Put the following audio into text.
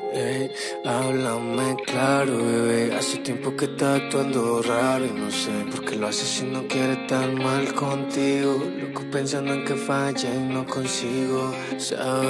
Ey, háblame claro, bebé. Hace tiempo que está actuando raro y no sé por qué lo hace si no quiere estar mal contigo. Loco pensando en que falla y no consigo.